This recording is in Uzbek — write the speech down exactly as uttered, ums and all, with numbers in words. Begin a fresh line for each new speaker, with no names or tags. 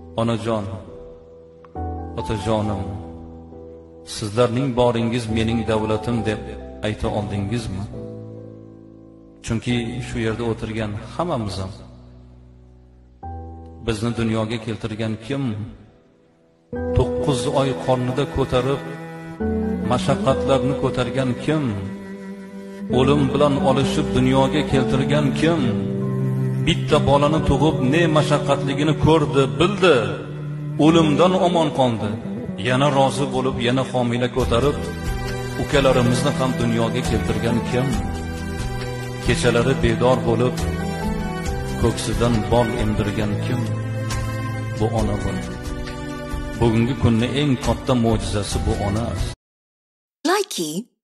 Onajon, otajonim, sizlarning boringiz mening davlatim deb ayta oldingizmi? Chunki shu yerda o'tirgan hammamiz ham bizni dunyoga keltirgan kim? to'qqiz oy qornida ko'tarib mashaqqatlarni ko'targan kim? O'lim bilan olishib dunyoga keltirgan kim? Bitta bolani tug'ib ne mashaqqatligini ko'rdi, bildi, o'limdan omon qoldi. Yana rozi bo'lib, yana homila ko'tarib ukalarimizni ham dunyoga keltirgan kim? Kechalari bedor bo'lib ko'ksidan bol emdirgan kim? Bu ona bo'l. Bugungi kunning eng katta mo'jizasi bu ona.
Likey